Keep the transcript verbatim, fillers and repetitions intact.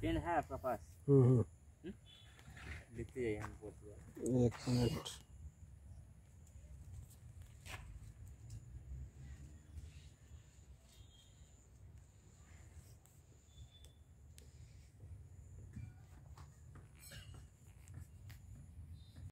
Pen है आपका पास? हम्म लिखते जाइए हम। एक मिनट।